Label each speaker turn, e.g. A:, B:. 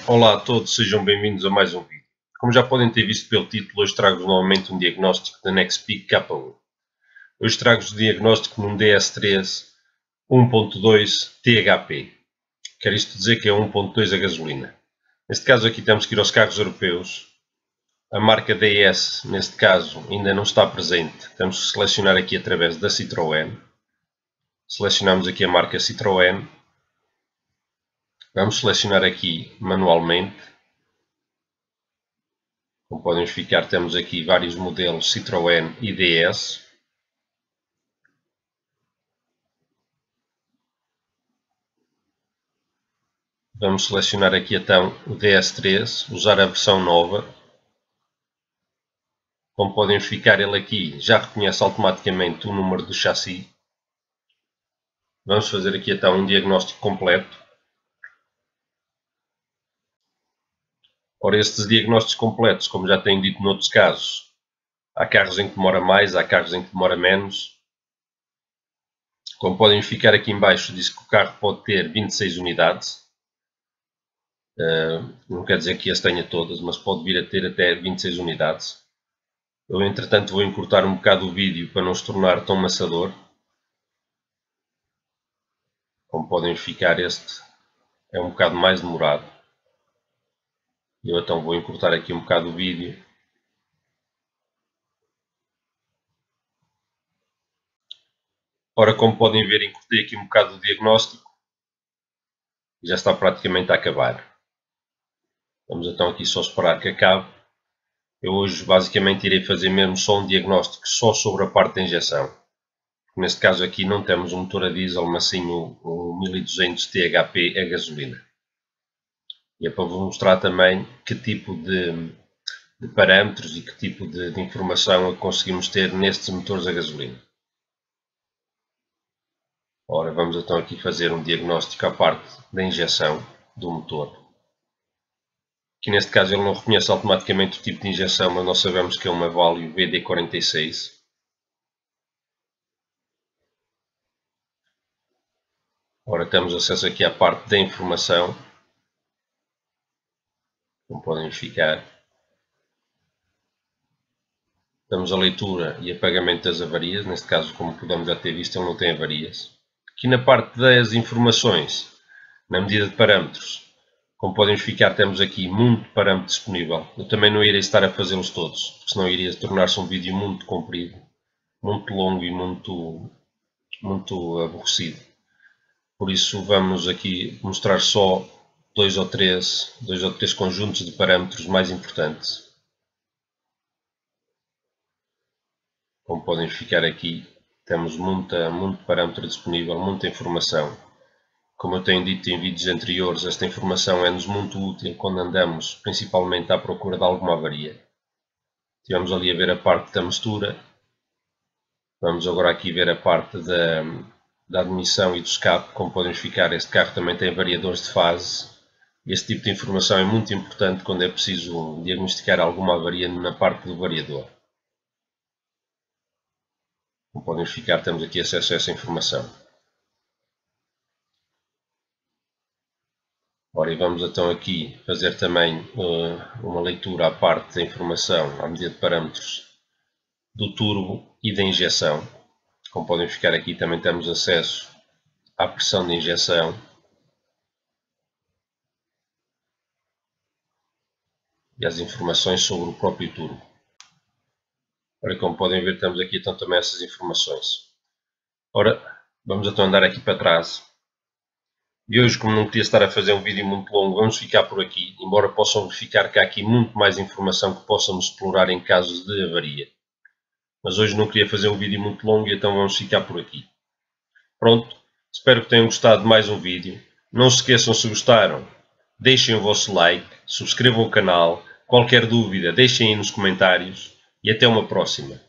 A: Olá a todos, sejam bem-vindos a mais um vídeo. Como já podem ter visto pelo título, hoje trago-vos novamente um diagnóstico da Nexpeak K1. Hoje trago-vos o diagnóstico num DS3 1.2 THP. Quer isto dizer que é 1.2 a gasolina. Neste caso aqui temos que ir aos carros europeus. A marca DS, neste caso, ainda não está presente. Temos que selecionar aqui através da Citroën. Selecionamos aqui a marca Citroën. Vamos selecionar aqui manualmente. Como podem verificar, temos aqui vários modelos Citroën e DS. Vamos selecionar aqui então o DS3, usar a versão nova. Como podem verificar, ele aqui já reconhece automaticamente o número do chassi. Vamos fazer aqui então um diagnóstico completo. Ora, estes diagnósticos completos, como já tenho dito noutros casos, há carros em que demora mais, há carros em que demora menos. Como podem verificar aqui em baixo, diz que o carro pode ter 26 unidades. Não quer dizer que as tenha todas, mas pode vir a ter até 26 unidades. Eu, entretanto, vou encurtar um bocado o vídeo para não se tornar tão maçador. Como podem verificar, este é um bocado mais demorado. Eu então vou encurtar aqui um bocado o vídeo. Ora, como podem ver, encurtei aqui um bocado o diagnóstico. Já está praticamente a acabar. Vamos então aqui só esperar que acabe. Eu hoje basicamente irei fazer mesmo só um diagnóstico só sobre a parte da injeção. Neste caso aqui não temos um motor a diesel, mas sim o 1200 THP a gasolina. E é para vos mostrar também que tipo de parâmetros e que tipo de informação conseguimos ter nestes motores a gasolina. Ora, vamos então aqui fazer um diagnóstico à parte da injeção do motor. Aqui neste caso ele não reconhece automaticamente o tipo de injeção, mas nós sabemos que é uma Valeo VD46. Ora, temos acesso aqui à parte da informação. Como podem verificar. Temos a leitura e apagamento das avarias. Neste caso, como podemos já ter visto, ele não tem avarias. Aqui na parte das informações, na medida de parâmetros, como podem verificar, temos aqui muito parâmetro disponível. Eu também não irei estar a fazê-los todos, porque senão iria tornar-se um vídeo muito comprido, muito longo e muito aborrecido. Por isso vamos aqui mostrar só dois ou três conjuntos de parâmetros mais importantes. Como podem verificar aqui, temos muito parâmetro disponível, muita informação. Como eu tenho dito em vídeos anteriores, esta informação é-nos muito útil quando andamos principalmente à procura de alguma avaria. Tivemos ali a ver a parte da mistura. Vamos agora aqui ver a parte da admissão e do escape. Como podem verificar, este carro também tem variadores de fase. Este tipo de informação é muito importante quando é preciso diagnosticar alguma avaria na parte do variador. Como podem verificar, temos aqui acesso a essa informação. Ora, e vamos então aqui fazer também uma leitura à parte da informação, à medida de parâmetros do turbo e da injeção. Como podem verificar aqui, também temos acesso à pressão de injeção. E às informações sobre o próprio turbo. Ora, como podem ver, temos aqui então também essas informações. Ora, vamos então andar aqui para trás. E hoje, como não queria estar a fazer um vídeo muito longo, vamos ficar por aqui, embora possam verificar que há aqui muito mais informação que possamos explorar em casos de avaria. Mas hoje não queria fazer um vídeo muito longo e então vamos ficar por aqui. Pronto, espero que tenham gostado de mais um vídeo. Não se esqueçam, se gostaram, deixem o vosso like, subscrevam o canal. Qualquer dúvida, deixem aí nos comentários e até uma próxima.